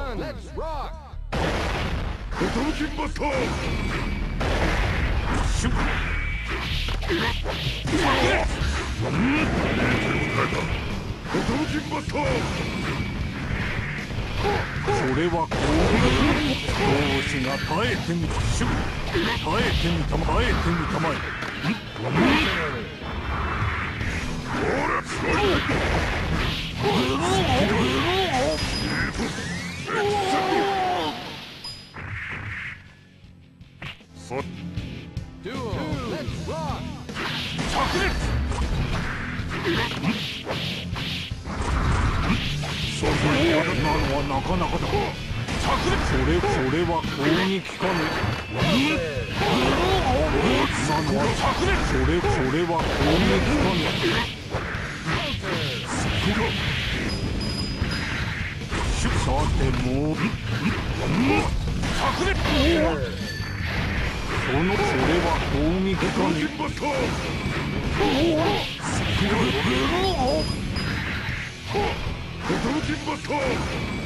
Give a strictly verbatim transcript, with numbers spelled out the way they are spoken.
それは攻撃同士が耐えてみた耐えてみた耐えてみたまえそんなのはなかなかだ。それそれは攻撃かね。なのはそれそれは攻撃かね。さてもうそのそれは攻撃かね。 ドドンバスター